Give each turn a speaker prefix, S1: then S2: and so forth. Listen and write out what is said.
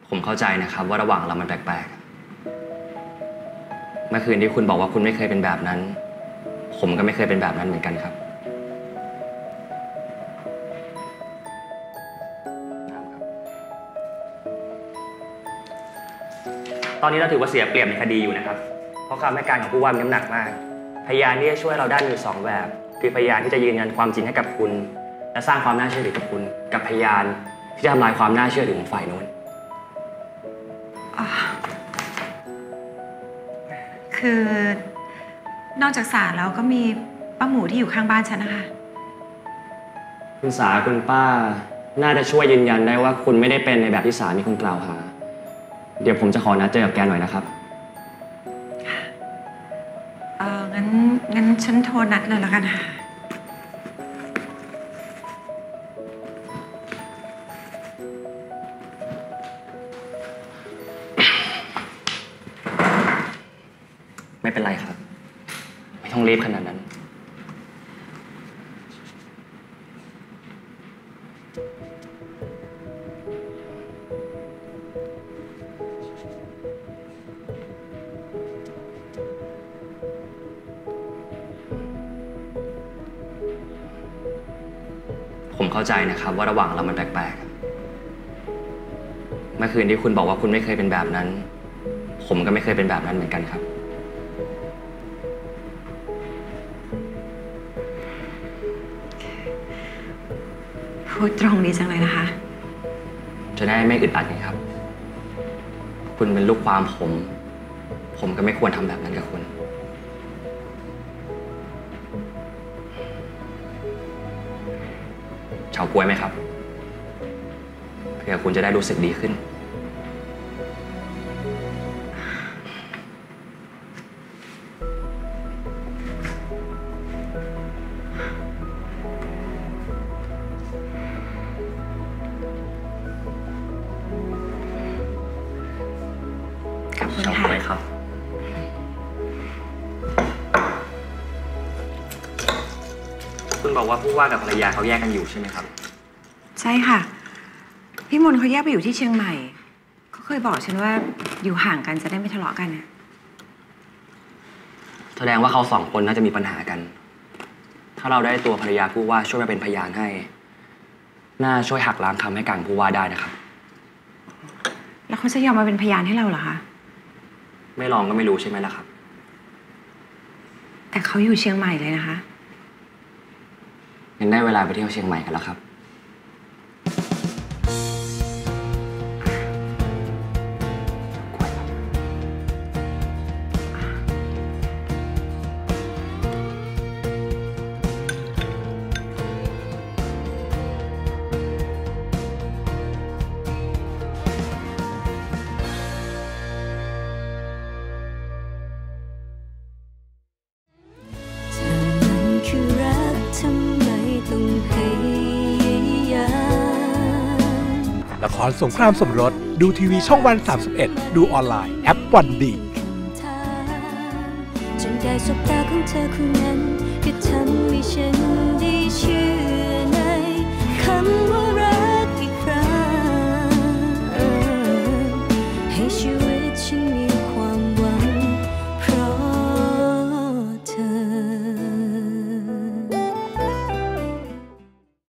S1: ผมเข้าใจนะครับว่าระหว่างเรามันแปลกๆเมื่อคืนที่คุณบอกว่าคุณไม่เคยเป็นแบบนั้นผมก็ไม่เคยเป็นแบบนั้นเหมือนกันครับตอนนี้เราถือว่าเสียเปรียบในคดีอยู่นะครับเพราะคำให้การของผู้ว่ามีน้ำหนักมากพยานที่จะช่วยเราได้มีอยู่2แบบคือพยานที่จะยืนยันความจริงให้กับคุณและสร้างความน่าเชื่อถือกับคุณกับพยานที่จะทำลายความน่าเชื่อถือของฝ่ายโน้น
S2: คือนอกจากสาแล้วก็มีป้าหมูที่อยู่ข้างบ้านฉันนะคะ
S1: คุณสาคุณป้าน่าจะช่วยยืนยันได้ว่าคุณไม่ได้เป็นในแบบที่สามีคุณกล่าวหาเดี๋ยวผมจะขอนัดเจอกับแกหน่อยนะครับ
S2: งั้นฉันโทรนัดเลยแล้วกันค่ะ
S1: ไม่เป็นไรครับไม่ต้องรีบขนาดนั้นผมเข้าใจนะครับว่าระหว่างเรามันแปลกๆเมื่อคืนที่คุณบอกว่าคุณไม่เคยเป็นแบบนั้นผมก็ไม่เคยเป็นแบบนั้นเหมือนกันครับ
S2: พูดตรงดีจังเลยนะคะ
S1: จะได้ไม่อึดอัดไงครับคุณเป็นลูกความผมก็ไม่ควรทำแบบนั้นกับคุณเฉาก๊วยไหมครับเพื่อคุณจะได้รู้สึกดีขึ้น
S2: ขอบคุณค่ะ
S1: ครับคุณบอกว่าผู้ว่ากับภรรยาเขาแยกกันอยู่ใช่ไหมครับ
S2: ใช่ค่ะพี่มนเขาแยกไปอยู่ที่เชียงใหม่เขาเคยบอกฉันว่าอยู่ห่างกันจะได้ไม่ทะเลาะกันนะ
S1: แสดงว่าเขา2 คนน่าจะมีปัญหากันถ้าเราได้ตัวภรรยาผู้ว่าช่วยมาเป็นพยานให้น่าช่วยหักล้างคำให้การผู้ว่าได้นะครับ
S2: แล้วเขาจะยอมมาเป็นพยานให้เราเหรอคะ
S1: ไม่ลองก็ไม่รู้ใช่ไหมล่ะครับ
S2: แต่เขาอยู่เชียงใหม่เลยนะคะ
S1: งั้นได้เวลาไปเที่ยวเชียงใหม่กันแล้วครับ
S3: ละครสงครามสมรสดูทีวีช่องวัน31ดูออนไลน์แอปวันดี
S4: จนได้สบตาของเธอคนนั้นก็ทำให้ฉันได้เชื่อ